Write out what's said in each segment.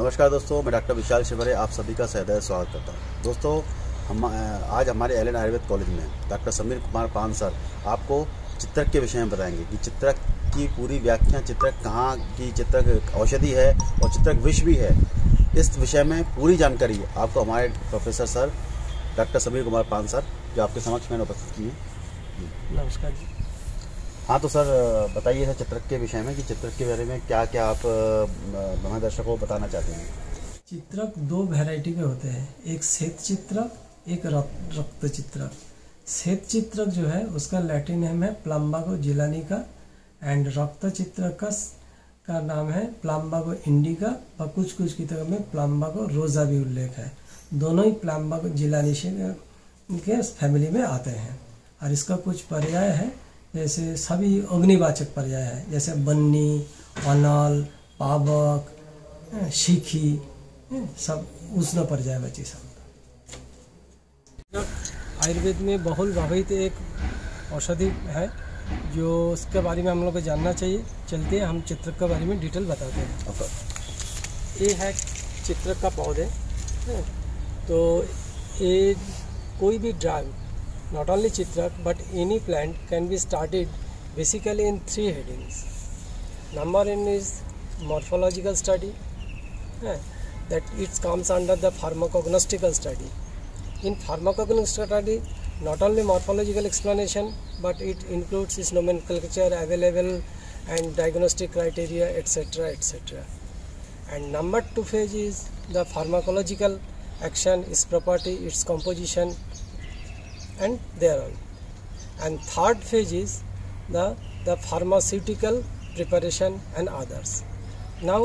नमस्कार दोस्तों, मैं डॉक्टर विशाल शिवरे आप सभी का सहृदय स्वागत करता हूँ। दोस्तों, हम आज हमारे एलन आयुर्वेद कॉलेज में डॉक्टर समीर कुमार पान सर आपको चित्रक के विषय में बताएंगे कि चित्रक की पूरी व्याख्या, चित्रक कहाँ की चित्रक औषधि है और चित्रक विष भी है। इस विषय में पूरी जानकारी आपको हमारे professor sir doctor Sameer Kumar Pan sir जो आपके समक्ष मैंने उपस्थित किए हैं। नमस्कार जी। हाँ, तो सर बताइए सर चित्रक के विषय में कि चित्रक के बारे में क्या क्या आप हमारे दर्शकों को बताना चाहते हैं। चित्रक दो वैरायटी के होते हैं, एक श्वेत चित्रक, एक रक्त चित्रक। श्वेत चित्रक जो है उसका लैटिन नेम है प्लम्बागो जिलानिका एंड रक्त चित्रक का नाम है प्लम्बागो इंडिका और कुछ किताबों में प्लम्बागो रोजा भी उल्लेख है। दोनों ही प्लम्बागो जिलानिशी के फैमिली में आते हैं और इसका कुछ पर्याय है, जैसे सभी अग्निवाचक पर्याय है, जैसे बन्नी, अनल, पावक, शिखी, सब उष्ण पर्यायवाची शब्द। आयुर्वेद में बहुल भावित एक औषधि है जो उसके बारे में हम लोग को जानना चाहिए। चलते हैं, हम चित्रक के बारे में डिटेल बताते हैं। ये है चित्रक का पौधे। तो ये कोई भी drug, not only chitrak but any plant can be started basically in three headings. Number one is morphological study, that it comes under the pharmacognostical study. In pharmacognostical study, not only morphological explanation but it includes its nomenclature, available and diagnostic criteria, etc., etc. And number two phase is the pharmacological action, its property, its composition, and thereon. And third phase is the pharmaceutical preparation and others. Now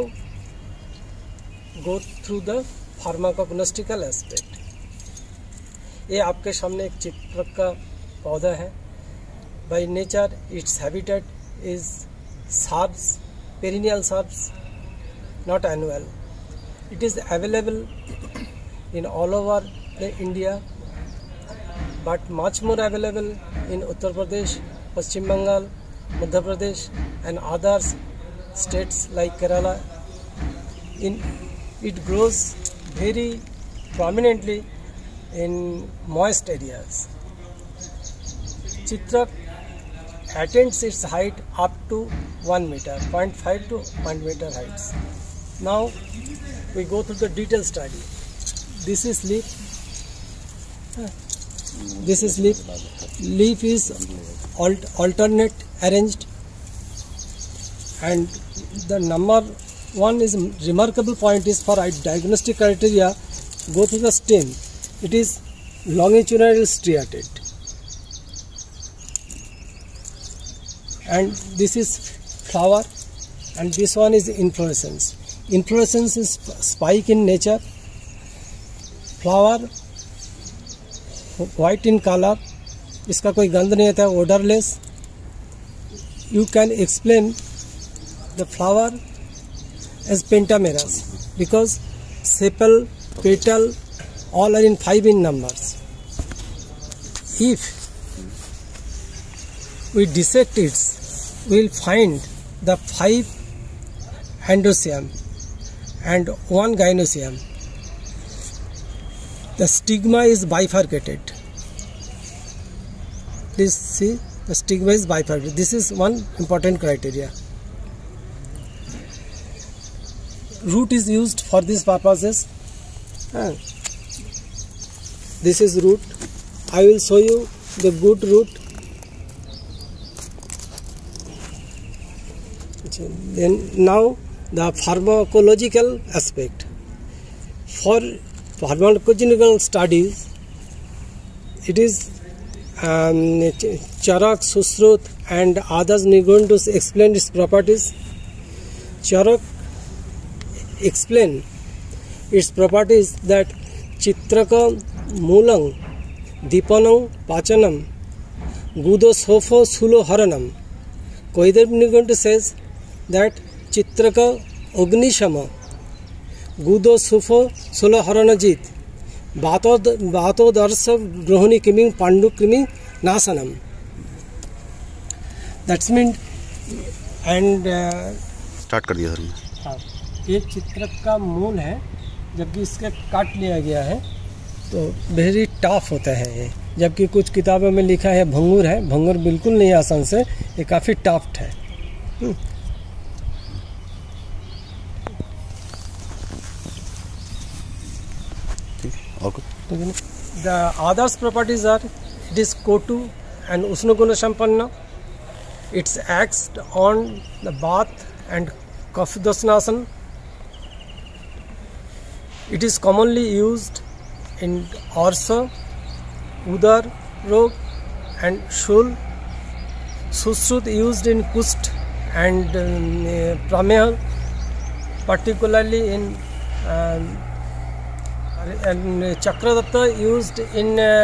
go through the pharmacognostical aspect. ये आपके सामने एक चित्रक का पौधा है। By nature its habitat is shrubs, perennial shrubs, not annual. It is available in all over the India, but much more available in Uttar Pradesh, Paschim Bengal, Madhya Pradesh and other states like Kerala. It grows very prominently in moist areas. Chitrak attains its height up to 1 meter, 0.5 to 1 meter heights. Now we go through the detailed study. This is leaf. This is leaf. Leaf is alternate arranged, and the number one is remarkable point is for diagnostic criteria. Go to the stem. It is longitudinal striated, and this is flower, and this one is inflorescence. Inflorescence is spike in nature. Flower white in color, इसका कोई गंध नहीं आता, odorless. You can explain the flower as pentamerous because sepal, petal all are in 5 in numbers. If we dissect it, we will find the 5 androecium and 1 gynoecium. The stigma is bifurcated. Please see, the stigma is bifurcated. This is one important criteria. Root is used for these purposes. This is root. I will show you the good root. Then now the pharmacological aspect. For pharmacological studies, it is Charak, Susrut and others are going to explain its properties. Charak explain its properties that Chitraka Mulang Dipanam Pachanam Gudo Sopho Sulo Haranam. Koider going to says that Chitraka Ognishama Gudo Sufo Solo Haranajit Bato Darsa Grohoni Kiming Pandu Kiming Nasanam. That's mean and start कर दिया sir. एक चित्रक का मूल है, जबकि इसका काट लिया गया है तो वेरी टफ होता है ये। जबकि कुछ किताबों में लिखा है भंगुर है, भंगुर बिल्कुल नहीं आसान से, ये काफ़ी टफ है। The others properties are it is kotu and usnoguna sampanna. It acts on the bath and kaphdasnasan. It is commonly used in arsa, udar rog and shul. Sushrut used in kust and prameha, particularly in and Chakradatta used in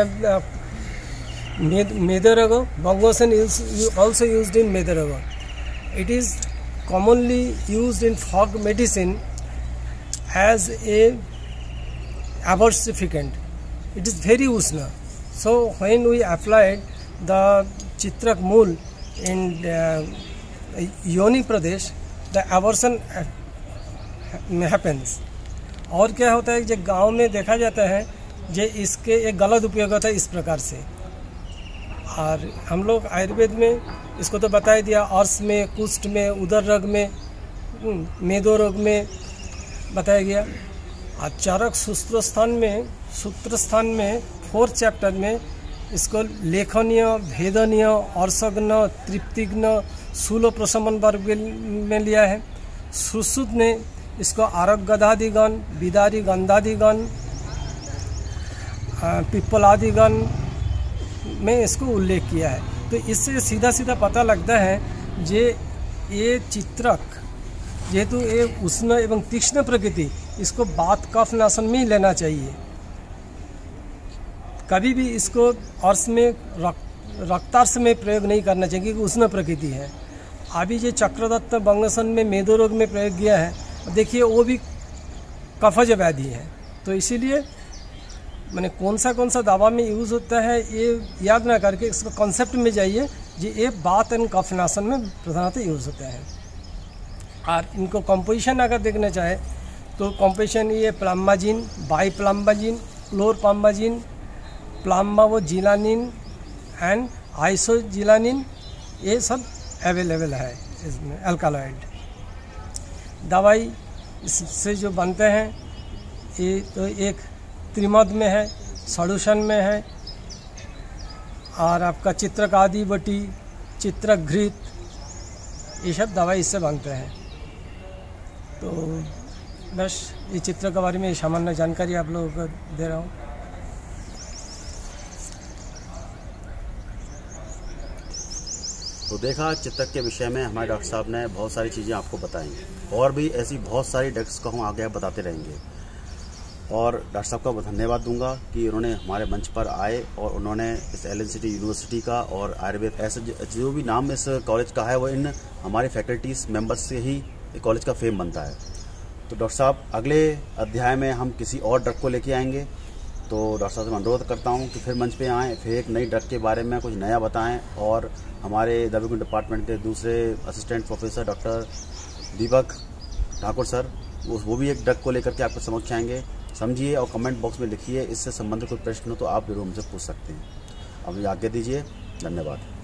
Medaraga. Bhangasan is also used in Medaraga. It is commonly used in fog medicine as a aversificant. It is very usna. So when we applied the Chitrak Mool in Yoni Pradesh, the aversion happens. और क्या होता है जो गांव में देखा जाता है जो इसके एक गलत उपयोग होता है इस प्रकार से। और हम लोग आयुर्वेद में इसको तो बता ही दिया, अर्श में, कुष्ठ में, उदर रोग में, मेदो रोग में बताया गया। और चरक सूत्रस्थान में 4th चैप्टर में इसको लेखनीय, भेदनीय, अर्शग्न, तृप्तिग्न, शूल प्रशमन वर्ग में लिया है। सुश्रुत ने इसको आरक गदादिगण, बिदारी गंधादिगण, पिप्पलादिगण में इसको उल्लेख किया है। तो इससे सीधा सीधा पता लगता है जे ये चित्रक जेहेतु ये उष्ण एवं तीक्ष्ण प्रकृति, इसको बात कफ नाशन में ही लेना चाहिए। कभी भी इसको अर्श में रक्तार्श में प्रयोग नहीं करना चाहिए क्योंकि उष्ण प्रकृति है। अभी जो चक्रदत्त बंगसन में मेदो रोग में प्रयोग किया है, देखिए वो भी कफज व्याधि है। तो इसीलिए मैंने कौन सा दवा में यूज़ होता है ये याद ना करके इसका कॉन्सेप्ट में जाइए जी ये बात एंड कफनाशन में प्रधानतः यूज़ होता है। और इनको कंपोजिशन अगर देखना चाहे तो कंपोजिशन ये प्लाम्बाजिन, बाई प्लाम्बाजिन, क्लोर प्लाम्बाजिन, प्लाम्बा जिलानिन एंड आइसोजिलानिन, ये सब अवेलेबल है इसमें अल्कालॉइड। दवाई इससे जो बनते हैं ये तो एक त्रिमद में है, सॉल्यूशन में है, और आपका चित्रक आदि बटी, चित्रक घृत, ये सब दवाई इससे बनते हैं। तो बस ये चित्र के बारे में सामान्य जानकारी आप लोगों को दे रहा हूँ। तो देखा चित्रक के विषय में हमारे डॉक्टर साहब ने बहुत सारी चीज़ें आपको बताई, और भी ऐसी बहुत सारी डॉक्टर्स को हम आगे बताते रहेंगे। और डॉक्टर साहब का धन्यवाद दूंगा कि उन्होंने हमारे मंच पर आए और उन्होंने इस LNCT यूनिवर्सिटी का और आयुर्वेद ऐसे जो भी नाम इस कॉलेज का है वो इन हमारे फैकल्टीज मेंबर्स से ही कॉलेज का फेम बनता है। तो डॉक्टर साहब अगले अध्याय में हम किसी और ड्रग को लेके आएंगे, तो डॉक्टर साहब से मैं अनुरोध करता हूं कि फिर मंच पे आएँ, फिर एक नई ड्रग के बारे में कुछ नया बताएं। और हमारे द्रव्यगुण डिपार्टमेंट के दूसरे assistant professor doctor Deepak Thakur sir वो भी एक ड्रग को लेकर के आपको समक्ष आएंगे। समझिए और कमेंट बॉक्स में लिखिए, इससे संबंधित कोई प्रश्न हो तो आप जरूर हमसे पूछ सकते हैं। अब आज्ञा दीजिए, धन्यवाद।